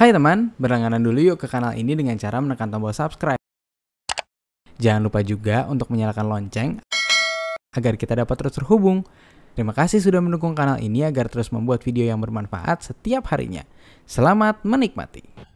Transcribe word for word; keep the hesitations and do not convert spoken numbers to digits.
Hai teman, berlangganan dulu yuk ke kanal ini dengan cara menekan tombol subscribe. Jangan lupa juga untuk menyalakan lonceng agar kita dapat terus terhubung. Terima kasih sudah mendukung kanal ini agar terus membuat video yang bermanfaat setiap harinya. Selamat menikmati.